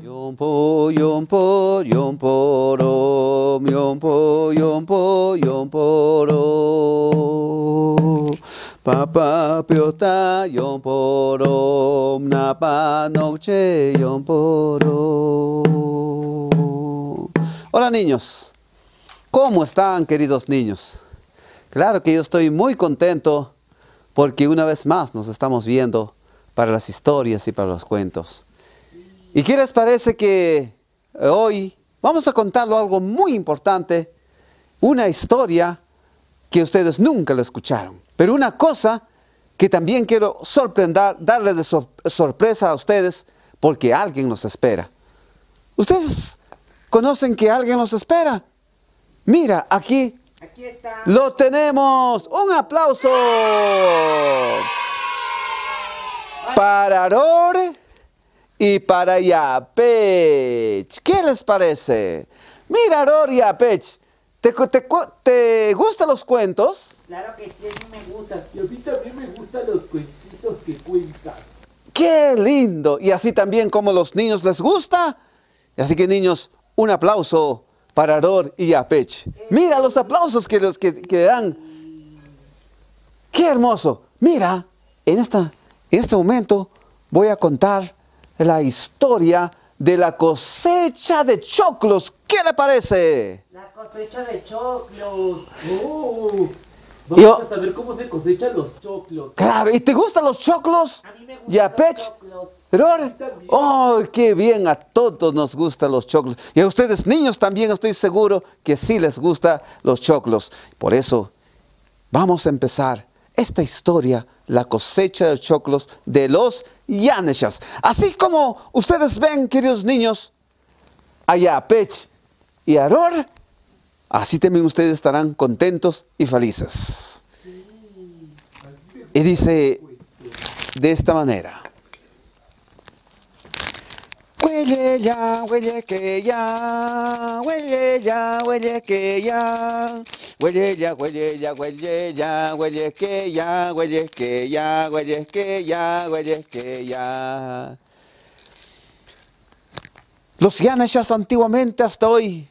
Yompo, yompo, yomporo, yompo, yompo, yomporo. Papa piota, yomporo, napa noche, yomporo. Hola niños, ¿cómo están, queridos niños? Claro que yo estoy muy contento porque una vez más nos estamos viendo para las historias y para los cuentos. ¿Y qué les parece que hoy vamos a contarlo algo muy importante? Una historia que ustedes nunca la escucharon. Pero una cosa que también quiero sorprender, darles de sorpresa a ustedes porque alguien nos espera. ¿Ustedes conocen que alguien nos espera? Mira, aquí está. lo tenemos. ¡Un aplauso! Para Auror y para Yapech. ¿Qué les parece? Mira, Auror y Yapech, ¿te gustan los cuentos? Claro que sí, a mí me gusta. Y a mí también me gustan los cuentitos que cuentan. ¡Qué lindo! Y así también como los niños les gusta. Así que niños, un aplauso para Auror y Yapech. Mira los aplausos que dan. ¡Qué hermoso! Mira, en este momento voy a contar la historia de la cosecha de choclos. ¿Qué le parece? La cosecha de choclos. ¡Oh! Vamos a saber cómo se cosechan los choclos. Claro, ¿y te gustan los choclos? A mí me gustan Yapech, los choclos. Auror. ¡Oh, qué bien! A todos nos gustan los choclos. Y a ustedes niños también estoy seguro que sí les gustan los choclos. Por eso vamos a empezar esta historia, la cosecha de choclos de los Yaneshas. Así como ustedes ven, queridos niños, a Yapech y a Auror, así también ustedes estarán contentos y felices. Y dice de esta manera. Huele ya, huele que ya, huele ya, huele que ya. Huele ya, huele ya, huele ya, huele que ya, huele que ya, huele que ya, huele que ya. Los Yaneshas antiguamente hasta hoy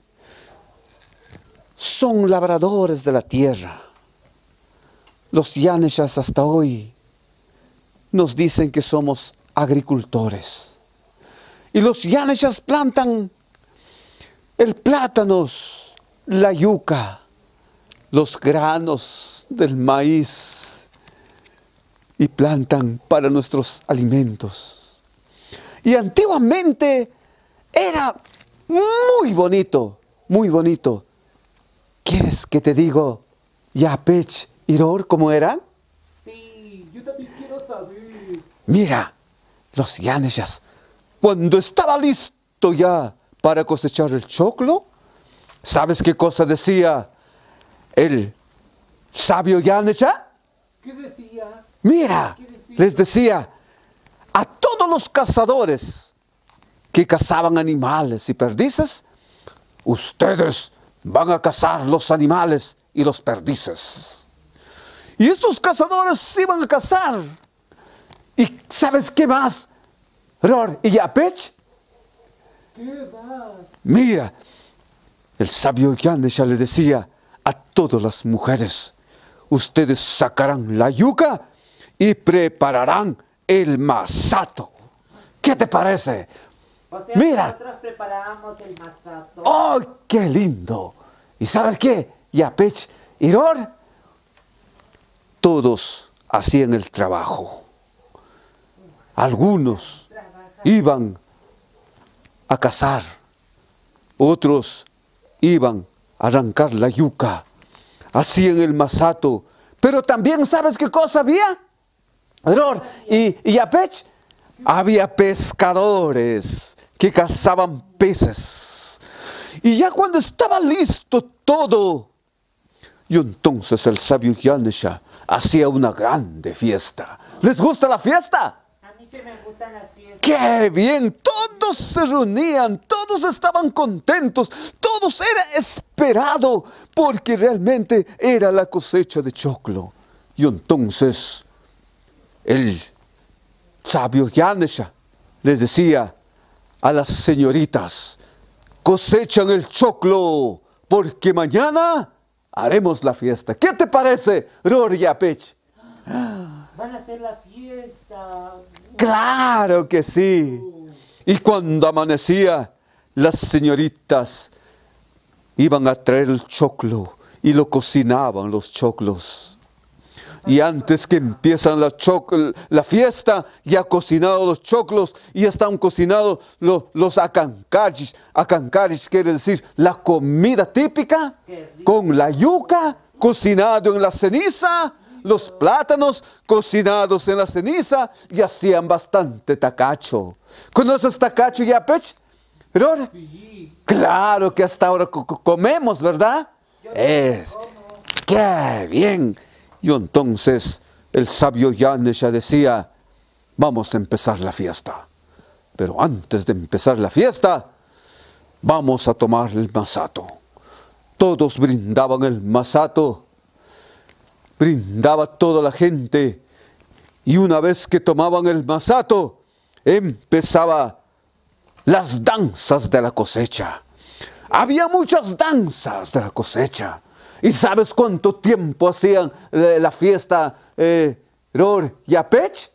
son labradores de la tierra. Los Yaneshas hasta hoy nos dicen que somos agricultores. Y los Yaneshas plantan el plátanos, la yuca, los granos del maíz y plantan para nuestros alimentos. Y antiguamente era muy bonito, muy bonito. ¿Quieres que te digo, Yapech y Auror, cómo eran? Sí, yo también quiero saber. Mira, los Yaneshas, cuando estaba listo ya para cosechar el choclo, ¿sabes qué cosa decía el sabio Yanesha? ¿Qué decía? Mira, les decía a todos los cazadores que cazaban animales y perdices, ustedes van a cazar los animales y los perdices. Y estos cazadores iban a cazar. ¿Y sabes qué más, Auror y Yapech? ¿Qué va? Mira, el sabio Yanesha le decía a todas las mujeres, ustedes sacarán la yuca y prepararán el masato. ¿Qué te parece? O sea, Mira. nosotros preparábamos el masato. ¡Oh, qué lindo! ¿Y sabes qué? Yapech y Auror, todos hacían el trabajo. Algunos iban a cazar, otros iban a arrancar la yuca, hacían el masato. Pero también, ¿sabes qué cosa había? Auror y Yapech, había pescadores que cazaban peces. Y ya cuando estaba listo todo, y entonces el sabio Yanesha hacía una grande fiesta. ¿Les gusta la fiesta? A mí sí me gustan las fiestas. ¡Qué bien! Todos se reunían, todos estaban contentos, todos era esperado, porque realmente era la cosecha de choclo. Y entonces el sabio Yanesha les decía a las señoritas: cosechan el choclo, porque mañana haremos la fiesta. ¿Qué te parece, Ror y Yapech? Van a hacer la fiesta. ¡Claro que sí! Y cuando amanecía, las señoritas iban a traer el choclo y lo cocinaban, los choclos. Y antes que empiezan la fiesta, ya cocinados los choclos y ya están cocinados los acancaris. Acancaris quiere decir la comida típica, con la yuca cocinado en la ceniza, los plátanos cocinados en la ceniza, y hacían bastante tacacho. ¿Conoces tacacho, Yapech? ¿Ror? Sí. Claro que hasta ahora comemos, ¿verdad? ¡Qué bien! Y entonces el sabio Yanesha decía: vamos a empezar la fiesta. Pero antes de empezar la fiesta, vamos a tomar el masato. Todos brindaban el masato, brindaba toda la gente. Y una vez que tomaban el masato, empezaba las danzas de la cosecha. Había muchas danzas de la cosecha. ¿Y sabes cuánto tiempo hacían la fiesta, Ror y Yapech?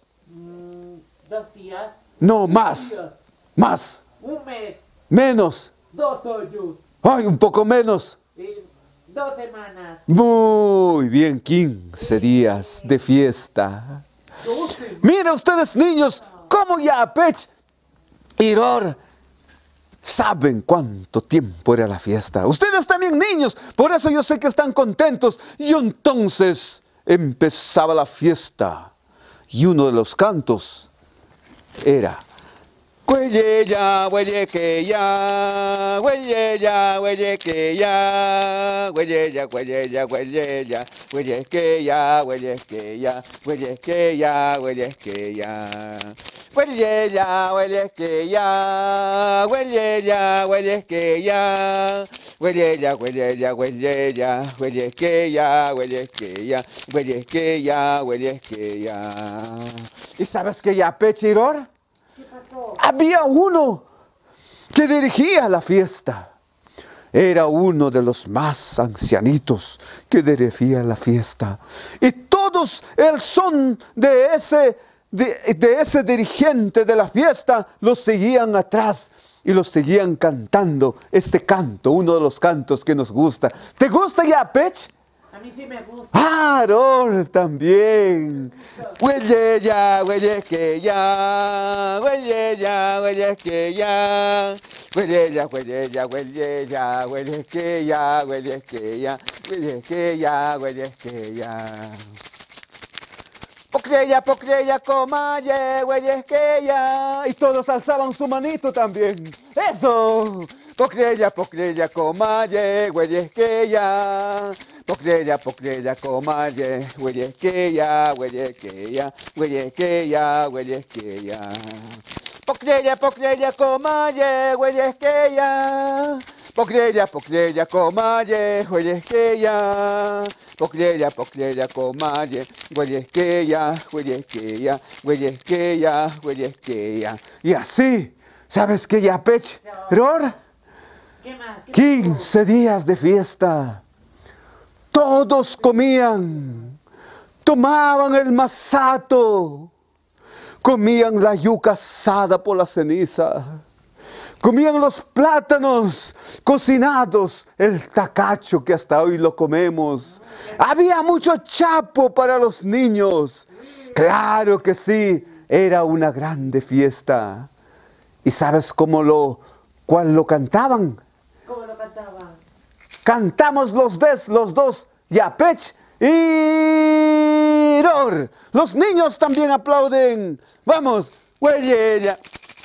2 días. No, más. Más. Un mes. Menos. 2 años. Ay, un poco menos. 2 semanas. Muy bien, 15 días de fiesta. 12. Mira ustedes, niños, cómo Yapech y Ror saben cuánto tiempo era la fiesta. Ustedes también, niños, por eso yo sé que están contentos. Y entonces empezaba la fiesta. Y uno de los cantos era: Huelleya, huellequeya, huelleya, huellequeya, huelleya, huelleya, huelleya, huellequeya, huellequeya, huellequeya, huellequeya. Huelleya, huellequeya, huelleya, huellequeya, huelleya, huelleya, huelleya, huellequeya, huellequeya, huellequeya, huellequeya. ¿Y sabes qué, Yapech y Ror? ¿Qué pasó? Había uno que dirigía la fiesta. Era uno de los más ancianitos que dirigía la fiesta. Y todos el son de ese dirigente de la fiesta los seguían atrás y los seguían cantando este canto, uno de los cantos que nos gusta. ¿Te gusta, Yapech? A mí sí me gusta. ¡Ah, Ror también! Huelleya, huellequeya, huelleya, huellequeya, huelleya, huelleya, huelleya, huellequeya, huellequeya, huellequeya, huellequeya. Pocreya, pocreya, comaye, huellequeya. Y todos alzaban su manito también. ¡Eso! Pocreya, pocreya, comaye, huellequeya. Pocreya, pocreya, comaye, huellequeya, huellequeya, huellequeya, huellequeya. Pocreya, pocreya, comaye, huellequeya. Pocreya, pocreya, comaye, huellequeya. Pocreya, pocreya, comaye, huellequeya, huellequeya, huellequeya, huellequeya. Y así, ¿sabes qué, Yapech? Ror, ¿Qué más? 15 días de fiesta. Todos comían, tomaban el masato, comían la yuca asada por la ceniza, comían los plátanos cocinados, el tacacho que hasta hoy lo comemos. Había mucho chapo para los niños. Claro que sí, era una grande fiesta. ¿Y sabes cuál lo cantaban? ¿Cómo lo cantaban? Cantamos los dos, Yapech y Ror. Los niños también aplauden. Vamos, huelleya.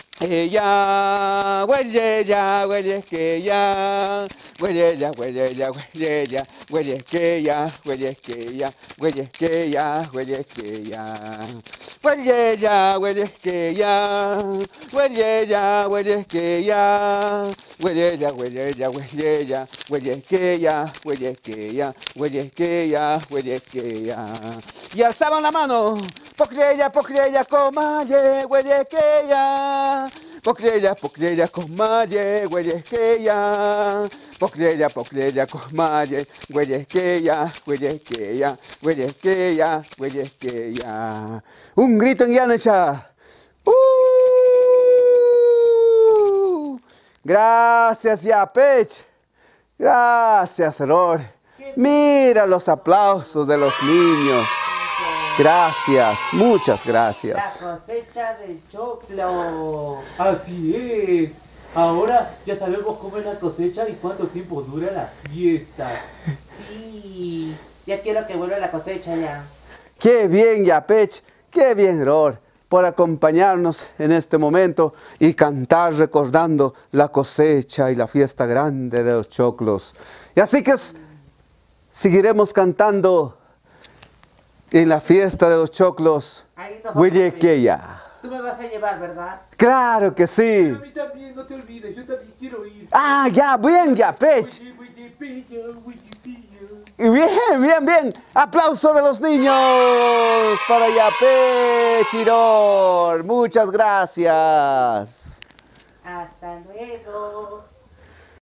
Ella, huelleya, huellequeya, huelleya, huelleya, huelleya, huellequeya, huellequeya, huellequeya, huellequeya. Huelleya, huellequeya, huelleya, huellequeya, huelleya, huelleya, huelleya, huellequeya, huellequeya, huellequeya, huellequeya. Y alzaban la mano. Pocreya, pocreya, comaye, huellequeya. Pokleya Comaye, Hueyesqueya. Pokleya Comaye, Hueyesqueya, Hueyesqueya, Hueyesqueya, Hueyesqueya. Un grito en Yanesha. Gracias, Yapech. Gracias, Ror. Mira los aplausos de los niños. Gracias, muchas gracias. La cosecha del choclo. Así es. Ahora ya sabemos cómo es la cosecha y cuánto tiempo dura la fiesta. Sí, ya quiero que vuelva la cosecha ya. Qué bien, Yapech. Qué bien, Ror, por acompañarnos en este momento y cantar recordando la cosecha y la fiesta grande de los choclos. Y así que seguiremos cantando en la fiesta de los choclos, Hueyesqueya. Tú me vas a llevar, ¿verdad? Claro que sí. Pero a mí también, no te olvides, yo también quiero ir. Ah, ya, bien, Yapech. Bien, bien, bien. Aplauso de los niños para Yapech y Ror. Muchas gracias. Hasta luego.